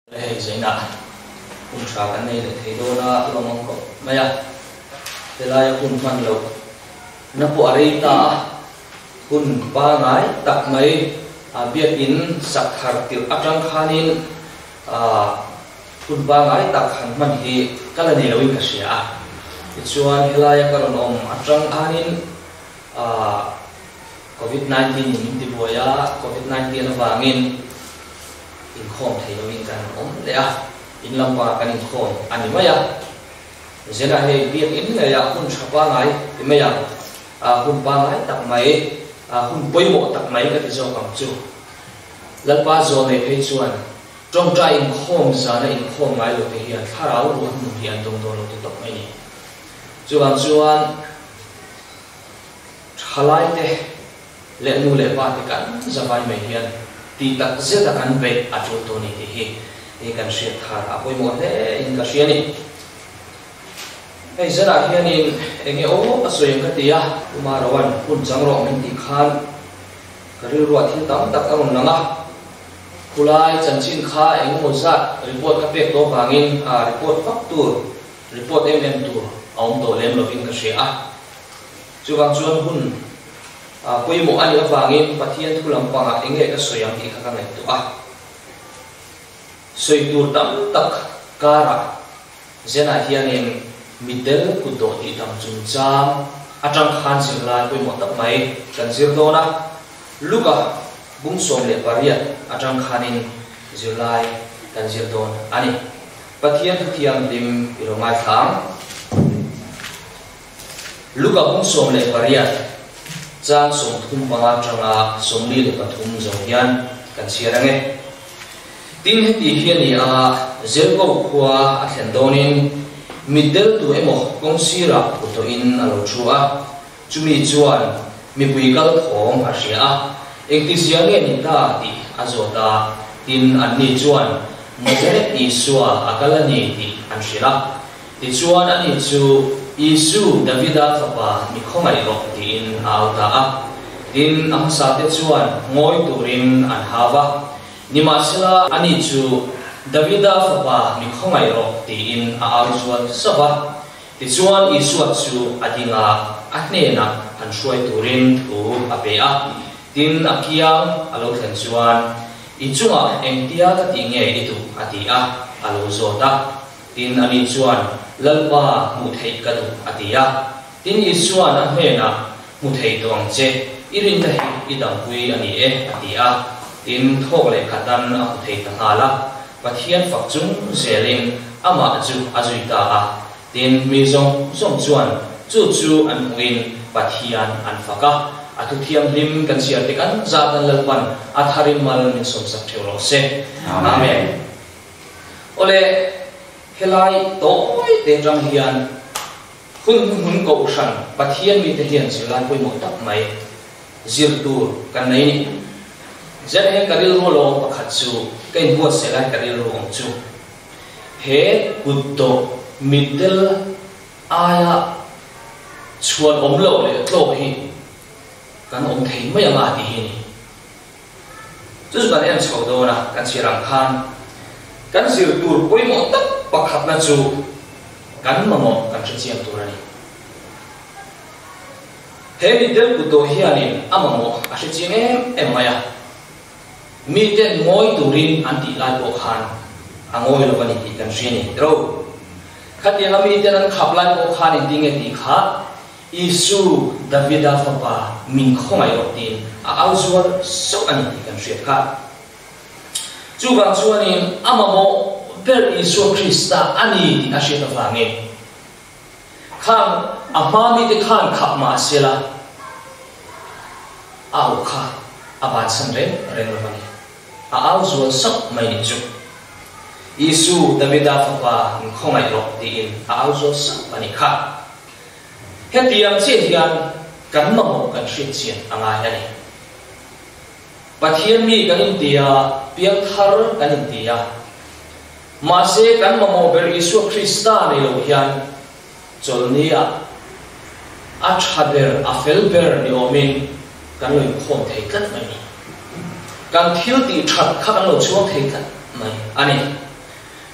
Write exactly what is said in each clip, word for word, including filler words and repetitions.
Hei zaina kun tra kan nei le thei do na lomong ko maya telaya kun man lo na po arei ta kun pa ngai tak mai a biak in sakhar til atang khanin a kun pa ngai tak khan man hi kala nei lo in ka sia chuan helaya karon om atang anin a covid nineteen in ti boya covid nineteen awangin in khom thei lo in kan om le a in lamba kan in khom ani maya zena he biak in le ya kun chapa ngai ti maya a kun pa ngai tak mai a kun poimo tak mai ka ti zo kam chu lalpa zo ne phei chuan trong tra in khom za na in khom ngai lo te hian tharau ru mu hian dong dong lo te tok mai ni chuan chuan thalai te le nu le pa te kan zawai mai hian ti tak zeta kan ve atul to ni hi e kan shia thar a poimo he in ka shia ni ei zara hian in enge o asoyang ka tia uma rawan kun changro min ti khan karil ruat hi tam tak aron nanga kulai chanchin kha engo za report ka pek to bangin a report faktur report mm tur aum to lem lovin ka shia a chuwang chuan hun a poimo ani awangin pathian thulam panga enge ka soyang ti kha ka ngai tu a soi tur tam tak kara zena hian in middel kudo ti tam chung cham atang khan singla poimo tak mai kan zir do na luka bung som le pariat atang khanin zirlai kan zir don ani pathian thiam dim irongai thang luka bung som le pariat chang som thum panga tanga somli le pathum zongyan kan siarange tin heti hiani a zelgo khwa a thendonin middle tu emo kongsira puto in alo thua chumi chuan mi puikal thong a ria engti siange ni ta ti azota tin anni chuan mojere isua akalani ti an shira ti chuan ani chu isu davida khapa mi khomai ro ti in auta a tin am sa te chuan ngoi turin an hawa nimasila ani chu davida khapa mi khomai ro ti in a auzuan saba ti chuan isu chu adinga ahne na an shoi turin thu ape a tin akiang alo thlen chuan ichunga engtia ka ti nge itu ati a alo zota tin ani chuan lalpa mu thei ka du atia tin isuan a hmena mu thei tong che irin ta hi idam pui ani e atia tin thok le khatan a mu thei ta hala pathian fakchung zeling ama chu azuita a tin mi zong zong chuan chu chu an muin pathian an faka atu thiam lim kan sia te kan za kan lalpan atharim mal min som sak theu se amen ole helai toi te jang hian hun hun ko san pathian mi te hian silan poi mo tak mai zir tur kan nei ni zer he karil ro lo pakhat chu kein bo se lai karil ro ong chu he kutto middle aya chuan om lo le to hi kan om thei mai ma ti hi ni chu ban em chho do na kan sirang khan kan zir tur poi mo tak pakhat na chu kan mamo kan chiam turani he middle kuto hianin amamo a chiam em em maya mi ten moi turin anti lai bo khan angoi lo bani ti kan shini ro khati ami ten an khap lai bo khan in tinge ti kha isu davida fapa min khomai otin a auzual so ani ti kan shia kha chu bang chuanin amamo per isu krista ani ti ashita fange khan amami te khan khap ma sela au kha aban sanre reng mani a auzual so mai ni chu isu davida fapa min khomai ro ti in a auzual so ani kha hetiam che hian kan mamo kan shit chian anga ani pathian mi kan india piang thar kan india mase kan mamo ber isu krista ni lo hian cholnia a chaber a felber ni omin kan lo khom thei kat mai kan thil ti that kha kan lo chuang thei kat mai ani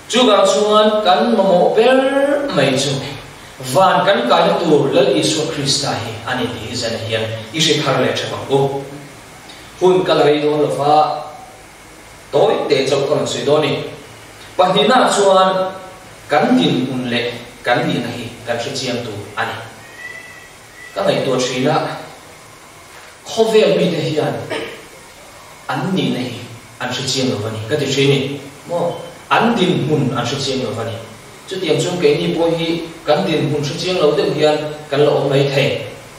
chú gang chuan kan mamo ber mai chu van kan kai tu lal Isu Krista hi ani ti zan hian i she khar le thawang go hun kalai do lo fa toy te chok kon sui do ni pahina chuan kan din un le kan din hi kan chi chiang tu ani ka ngai to thina khovel mi te hian an ni nei an chi chiang lo ni ka ti thini mo an din hun an chi chiang lo ni chu tiang chung ke ni po hi kan din hun chi chiang lo te hian kan lo mai thei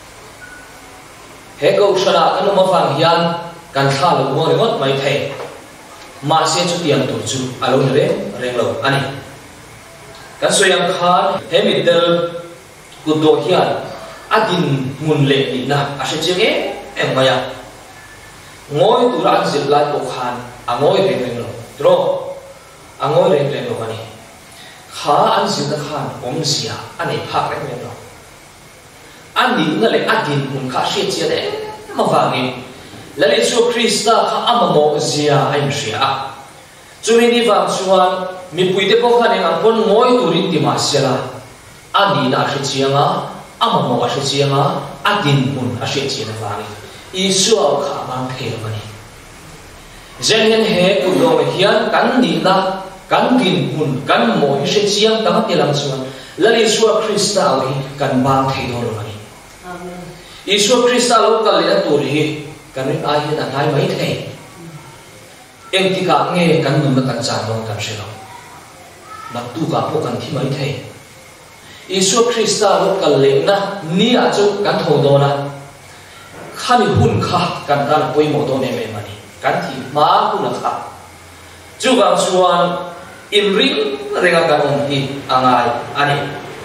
he ko shara kan ma phang hian kan tha lo mo re ngot mai thei ma se chu tiang tu chu alo re reng lo ani kan soyang khan he mi del ku do hian adin mun le ni na a se chenge em maya ngoi tu ran zil lai ko khan angoi reng reng lo tro angoi reng reng lo ani kha an zil da khan om sia ani phak reng reng lo ani na le adin mun kha she chia de ma wa ngi lali Isu Krista kha amamo zia ai sia chumi ni wang chuan mi puite ko khan ang pon ngoi turin ti ma sela ani na she chianga amamo a she chianga adin mun a she chia na wangi Isu kha mang phel mani zen hen he ku do hian kan ni na kan kin mun kan mo hi she chiang ta ti lam chuan lali Isu Krista hi kan mang thei do lo mani amen Isu Krista lo kal le tur hi kan ri ai hian anai mai thei em ti ka nge kan mun kan cha dong kan she lo na tu ka po kan thi mai thei Isu Krista lo kal le na ni a chu kan tho do na khani hun kha kan dan poi mo do ne me mani kan thi ma ku na kha chu ga chuan in ring renga kan on hi angai ani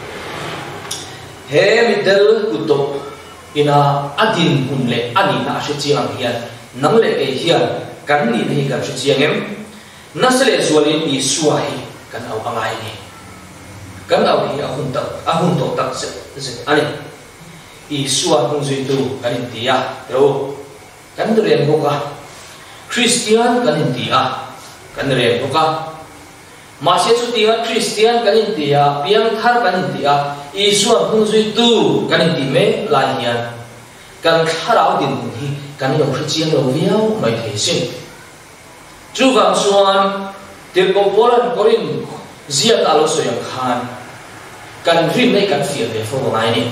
he midel ku to ina adin hun le ani na she chiang hian nang le e hian kan ni nei kan she chiang em na se le zualin Isu hi kan au angai ni kan au hi a hun tak a hun to tak se se ani Isu hung zui tu kan in tia ro kan ren ko ka Christian kan in tia kan ren ko ka ma se chu tia Christian kan in tia piang thar kan in tia Isu hung zui tu kan in ti me la hian kan kharau din hi kan lo khri chiang lo viau mai thei sin chu wang chuan tir ko poran korin zia ta lo so yang khan kan rim nei kan fiel le fo ngai ni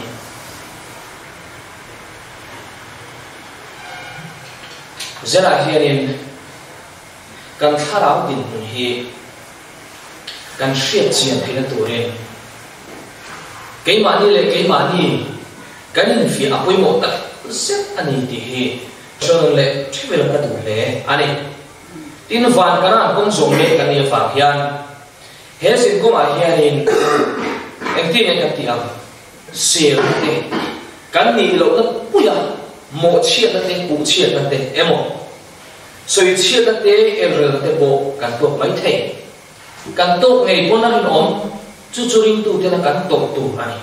zera hianin kan tharau din hun hi kan hriat chian phila turin keimani le keimani kan in fi apoi mo tak set ani ti hi chon le thibel ka du le ani tin van kana kong zong le kan ni fa hian he sin ko ma hianin ekti ne ka ti am sel te kan ni lo na puya mo chiat na te pu chiat na te emo soi chiat na te error te bo kan to mai thei kan to ngei bon na rin om chu churing tu te na kan to tu ani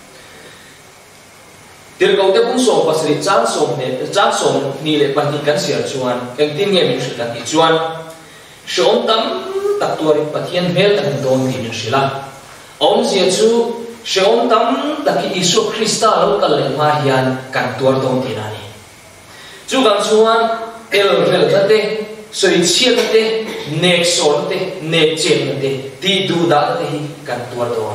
tir ko te pung so pasri chan so ne chan so ni le pan ni kan sia chuan eng tin nge min shi kan ti chuan shom tam tak tu ri pathian mel kan don ni min shila om sia chu shom tam tak Isu Krista lo kal le ma hian kan tuar dong ti na ni chu gang chuan el rel ta te soi chiat te nek sol te nek chen te ti du da te hi kan tuar dong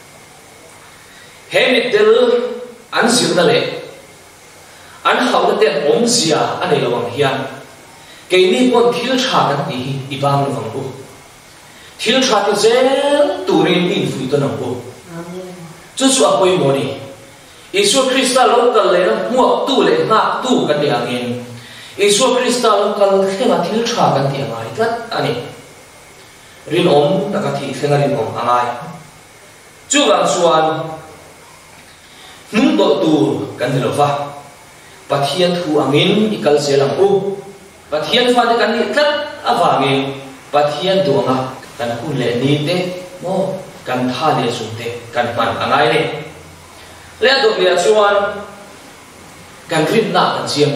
he mi tel an sil da le an hau da te om sia anei lo wang hian ke ni pon thil tha kan ti hi i bang lo wang bu thil tha te zel turin in fui to na bu chu chu apoi mo ni Isu Krista lo kal le mu tu le na tu kan de angin Isu Krista lo kal khenga thil tha kan ti angai tat ani rin om ta ka thi khenga rin om angai chu wang chuan nung do tu kan de lo va pathian thu angin ikal selang u pathian fa de kan ni tat awangin pathian duanga kan kun le ni te mo kan tha le su te kan man angai ni le do le chuan kan rin na kan chiang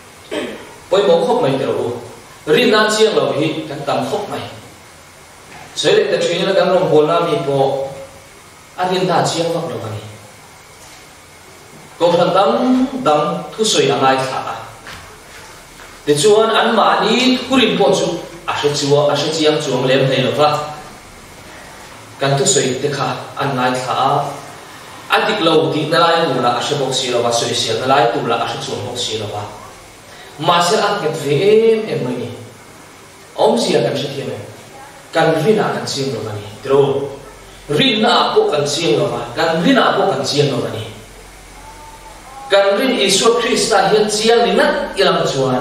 poi mo khop mai tero rin na chiang lo hi kan tam khop mai soi le ta thina kan rom bola mi po arin da chiang vak lo ani ko than dam dam thu soi angai tha de chuan an ma ni kurin po chu a she chuwa a she chiang chuang lem nei lo wa kan thu soi te kha an ngai tha adik lo ti na lai tu la a she bok si lo wa soi sia na lai tu la a she chuang bok si lo wa ma se a ket ve em em mai ni om sia kan she thiam kan rina kan siang lo ani tro rina po kan siang lo wa kan rina po kan siang lo ani kan rin Isu Krista hian chiang ni nat ilang chuan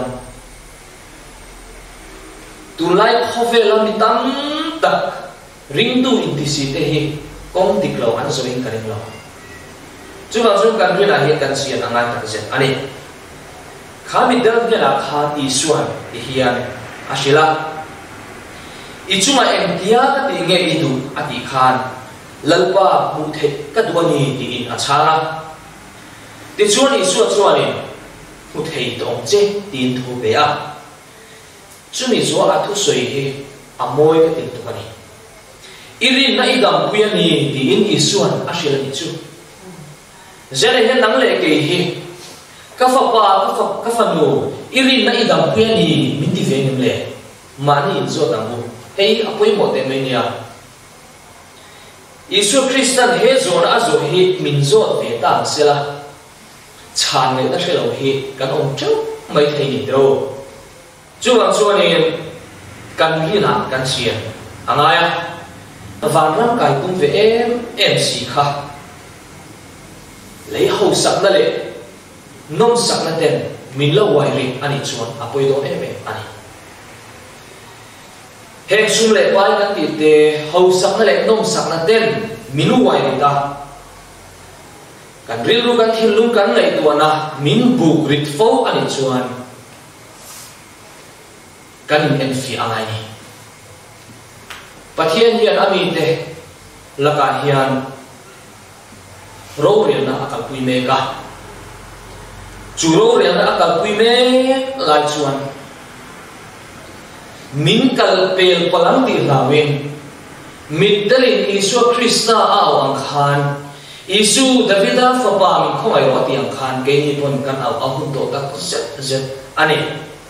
tulai khove lam ni tam tak ring tu intisi te hi kong tiklo an zoin karing lo chu bang chu kan rin a hi kan sian angai tak zen ani khami dal ge la kha isuan ti hian asila ichuma em tia ka ti nge i du ati khan lalpa mu the ka duani ti in acha ti chuan Isu chuan in mu thei tong che tin thu be a chumi zo a thu soi hi amoi ka tin tu ani irin na idam puya ni ti in Isuan ashila ni chu zere he nang le ke hi ka fa pa ka fa ka fa no irin na idam puya ni min ti ve nim le mani zo dang bu hei apoi mo te me nia Isu Kristan he zo na zo hi min zo ve ta sela chan le ta shelo hi kan om chau mai thei ni dro chu wang chuan in kan hi na kan sian angaya van ram kai kum ve em em si kha lấy hậu sắc na le nom sak na ten min lo wai ri ani chuan apoi do em em ani heng sum le pai kan ti te hậu sắc na le nom sak na ten min wai ri ta kan ril ru kan thil lung kan nei tuana min bu rit fo ani chuan kan in en fi angai ni pathian hian ami te laka hian ro rian na akal pui me ka chu ro rian na akal pui me lai chuan min kal pel palang ti rawin midalin Isu Krista aw ang khan Isu Davida fa pa min khoi ro ti ang khan ke ni pon kan aw ahun to tak zet zet ani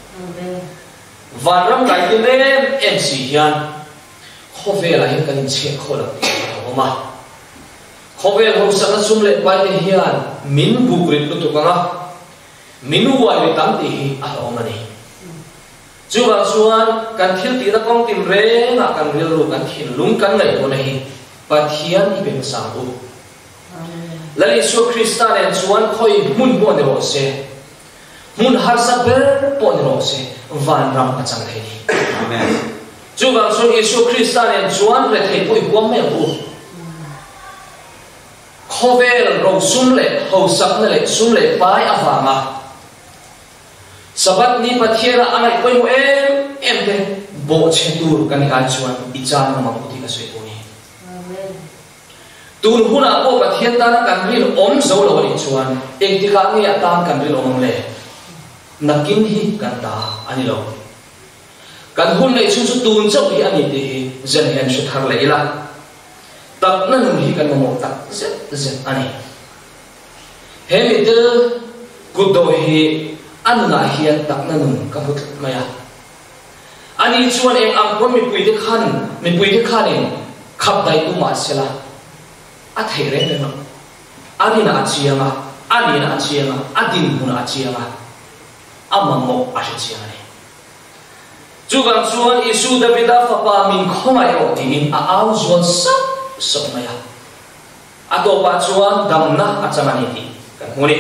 van ram kai ti me em si hian khove la hin kan che khola oma khove ho sa sum le pai te hian min bu grit tu ka minu wa ri tam ti hi a oma ni chu ba suan kan thil ti na kong tim re na kan ril ru kan thin lung kan ngai ko nei pathian i ben sang u lali Isu Krista le chuan khoi mun bo ne ro se mun har sa ber po ne ro se van ram ka chang thei ni amen chu bang so Isu Krista le chuan re thei poi bom me bu khovel ro sum le ho sak na le sum le pai awanga sabat ni pathiera angai poi mo em em te bo che tur kan ga chuan i chan ma ma ti ka soi po ni amen tur huna ko pathian ta na kan rin om zo lo ni chuan ek ti ka nge atam kan rin om le nakin hi kan ta ani lo kan hun nei chu chu tun chau hi ani te hi zen hen shu thar le ila tak na nu hi kan mo tak zet zet ani he mi te ku do hi an na hian tak na nu ka put maya ani chuan em ang pon mi pui te khan mi pui te khan in khap dai tu ma sela a thei re le no ani na chianga ani na chianga adin huna chianga amamo a chianga ni chu bang chuan Isu Davida fa pa min khomai ro ti in a au zuan sa so maya ato pa chuan damna a chamani ti kan huni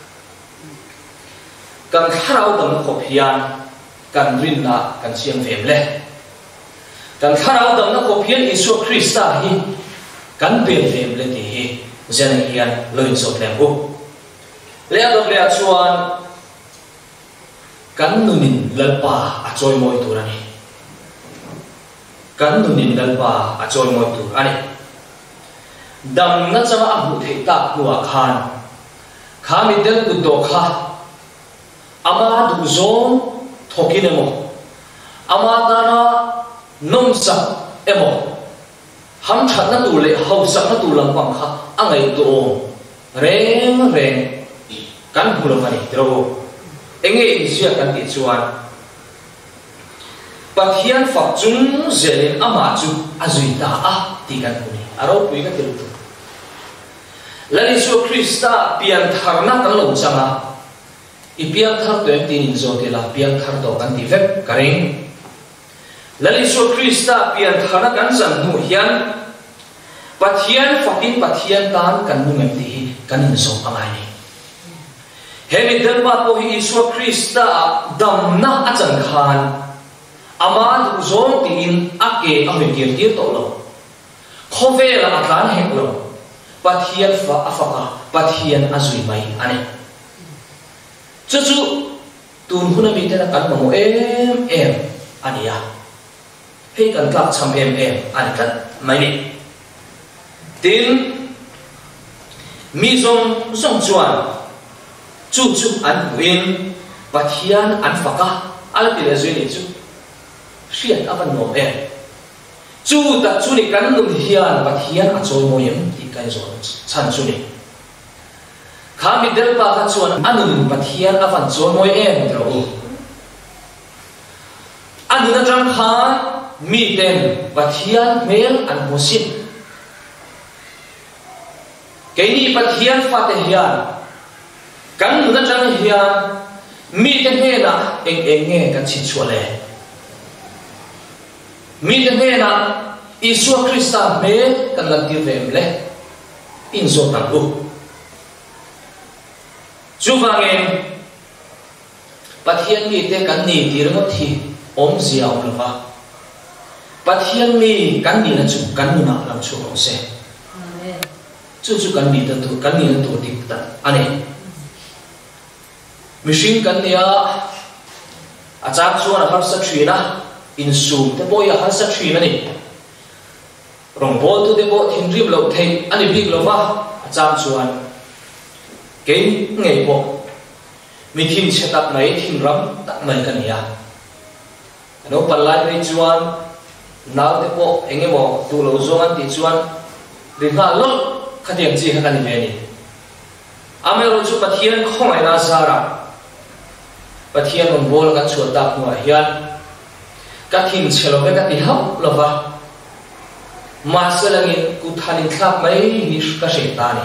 kan kharau dam khop hian kan rin na kan siam vem le kan kharau dam na khop hian Isu Krista hi kan pel vem le ti hi zen hian loin so tlem bu le adom le chuan kan nunin lalpa a choi moi tur ani kan nunin lalpa a choi moi tur ani dam na chama a bu thei ta nuwa khan khami del ku do kha ama du zon thokin emo ama ta na nom sa emo ham that na tu le hau sak na tu lam pang kha angai tu om reng reng kan hulu mani tro enge insia kan ti chuan pathian fak chung zelin ama chu azuita a ti kan huni aro pui ka tilu lali su krista pian tharna kan lo changa i pian thar to tin zo te la pian thar to kan ti vek karing lali su krista pian tharna kan san nu hian pathian fakin pathian tan kan nu ngem ti kan in zo angai ni hemi delma po hi isu krista damna achan khan ama du zong tin ake ame tir tir to lo khove la kan he lo pathian fa afaka pathian azui mai ane chu chu tun huna mi te na kan mo em em ania he kan tlak cham em em an kan mai ni tin mi zong zong chuan chu chu an win pathian an faka al pile zui ni chu riat avan no em chu ta chu ni kan nun hian pathian a choi mo yem ti kai zo chan chu ni khami del pa ka chuan anun pathian avan choi mo em tro anun atang khan mi ten pathian mel an mosin keini pathian fa te hian kan nun atang hian mi te he na eng eng nge kan chi chuale mi te he na Isu Krista me kan lam tir vem le in zo tang u chu wangen pathian mi te kan ni tir mo thi om ziaw lova pathian mi kan ni na chu kan nu na lam chu ro se amen chu chu kan ni ta tu kan ni na tu tik ta ane machine kan nia achak chu na har sa thina in sum te boy har sa thina ni rong bol tu de bo thim rim lo thei ani big lo wa cham chuan ke ngei bo mi thim setup nai thim ram tak mai kan ya no palai nei chuan naw de bo enge mo tu lo zo an ti chuan ri nga lo khatiam chi kha kan ni ni ame ro chu pathian khomai na sara pathian rong bol kan chuan tak nu hian ka thim chelo be ka ti hau lo wa masalangin kuthanin thlap mai hi ka shaitani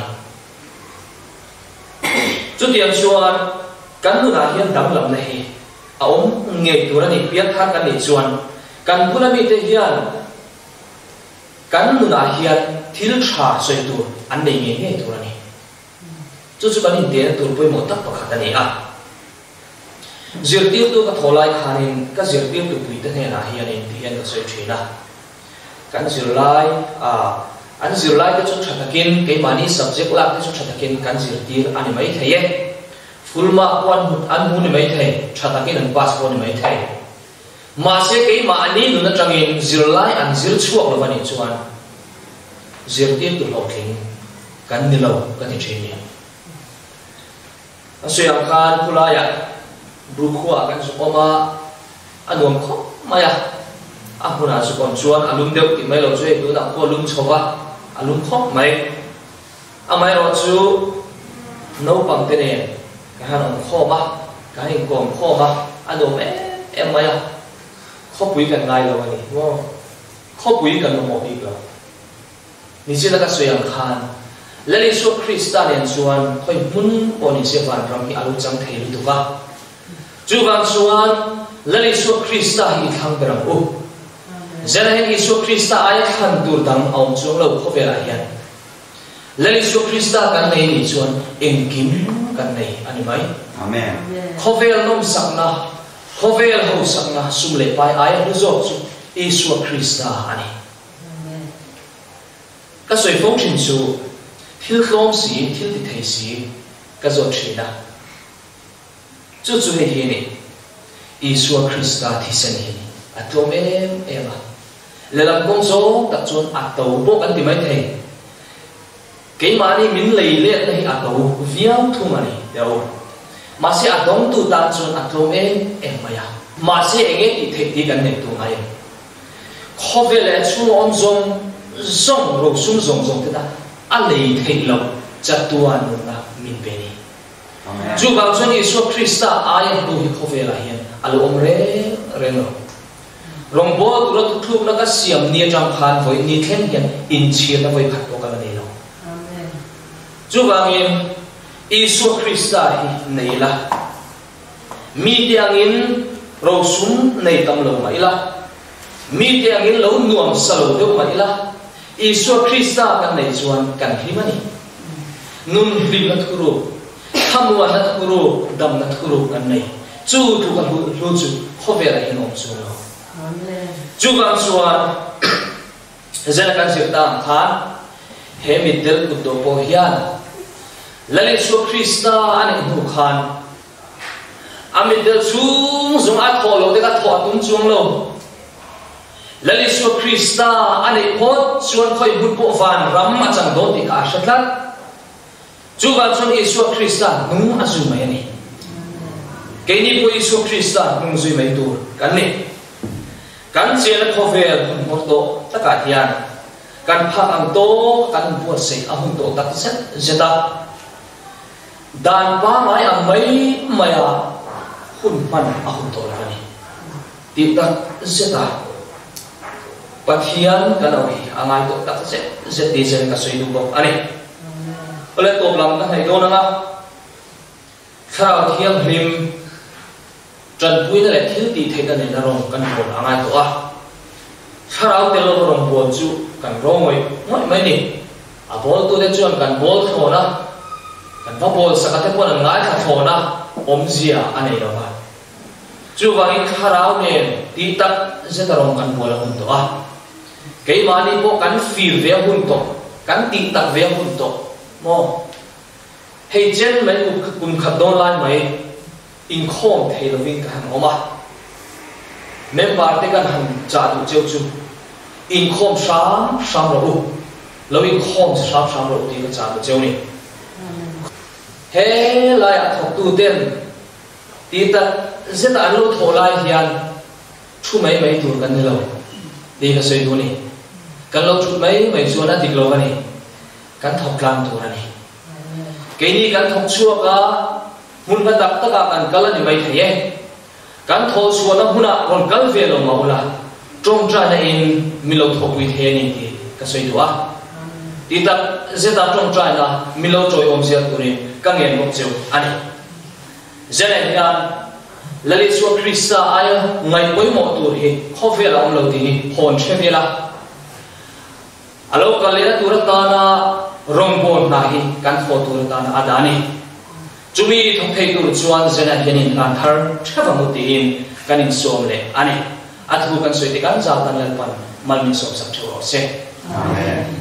chutiam chuan kan nu na hian dam lam na hi a om nge turani piat tha kan ni chuan kan pula mi te hian kan nu na hian thil tha soi tu an nei nge nge turani chu chu kan in te tur poi mo tak pakhat ani a zirtir tu ka tholai khanin ka zirtir tu pui te ne na hian in ti hian ka soi thina kan zirlai a an zirlai te chu thatakin ke mani subject lak te chu thatakin kan zirtir ani mai theye full mark one an hu ni mai thei thatakin an pass ko ni mai thei ma se ke ma ani nu na tangin zirlai an zir chuak lo bani chuan zirtir tu lo thing kan ni lo kan ni thei ni asuyam khan pulaya brukhuwa kan su oma anom kho maya aku nak suka cuan alum dek timai lo cuy tu nak ko alum coba alum kok mai amai lo cu no pang tene kahan om kho ba kahin ko om kho ba anu em em mai kho pui kan ngai lo ni wo kho pui kan mo bi lo ni sila ka soyang khan lali su krista len cuan khoi mun oni se van ram hi alu chang thei lu tu ba chu bang cuan lali su krista hi thang beram u Zelahen Isu Krista ay khan dur dam aum chung lo kho vela hian lali Isu Krista kan nei ni chuan engkim kan nei ani mai amen kho vel nom sakna kho vel ho sakna sum le pai ai hu zo chu Isu Krista ani amen ka soi phong chin chu thil khom si thil ti thei si ka zo thina chu chu he hi ni Isu Krista thi sen hi atom em em lelam kong so tak chuan atau bo kan ti mai thei ke mani min lei le nei atau viau thu mani deu ma se adong tu ta chuan atom em em maya ma se enge ti thei ti kan nei tu ngai kho vele chu om zong zong ro sum zong zong te da a lei thei lo chatuan na min pe ni chu bang chon Isu Krista ai tu hi khove la hian alo om re re no rong bo tu ro tu thu na ka siam ni jang khan voi ni thlen hian in chia na voi khat to ka nei lo amen chu bang in Isu Krista hi nei la mi tiang in ro sum nei tam lo mai la mi tiang in lo nuam sa lo deuh mai la Isu Krista kan nei chuan kan hi mani nun hlim na thuru thamwa na thuru dam na thuru kan nei chu tu kan hu lu chu khove la hin om chu lo amen chu bang chuan zela kan sir tam khan he mi del tu do po hian lali Isu Krista ani hu khan ami del chung zung a tholo de ka tho tum chung lo lali Isu Krista ani phot chuan khoi bun po van ram ma chang do ti ka shatlat chu ba chon Isu Krista nung a zu mai ani ke ni po Isu Krista nung zui mai tur kan ni kan che la khovel mo to ta ka hian kan pha ang to kan bu se a hun to tak set zeta dan ba mai ang mai maya hun pan a hun to la ni ti ta zeta pathian kanawi angai to tak set zet di zen ka soi du bo ani ole to lam ka hai do na nga khao thiam hlim tran pui na le thil ti thei ta ne na rong kan bo angai to a kharau te lo rong bo chu kan rong oi moi mai ni a bol tu le chuan kan bol tho na kan va bol sa ka te pon ngai kha tho na om zia anei lo ba chu wangin kharau ne ti tak zeta rong kan bol hun to a cái mà đi bộ cắn phì về hôn tổ cắn tị tạc về hôn tổ mò hay trên mấy cùng cùng khát đón lại mấy in khom thấy là viên cả hàng ôm à nên bà cái căn hàng trả đủ chiêu chu in khom sáng sáng rồi u lâu in khom sáng sáng rồi thì cái trả đủ chiêu này hay lại học tu tiên tị tạc rất là lâu thổ lại hiền chu mấy mấy tuổi gần lâu đi cái xây đuôi này kan lo chut mai mai chuan a tik lo ani kan thok tlam tur ani ke ni kan thok chua ka mun ka tak taka kan kal ani mai thei kan tho chuan a huna ron kal ve lo maula trong tra na in mi lo thok wi the ni ti ka soi tu a ti tak zeta trong tra na mi lo choi om sia tu ni ka ngen mok cheu ani zela hian lali Isu Krista aya ngai poi mo tur hi khove la om lo ti hi hon che la alo kalena turatana rongbon na hi kan pho turatana adani chumi thong thei tur chuan zena hianin kan thar thava muti in kanin som le ani athu kan soite kan za kan lan pan malmin som sak thuro se amen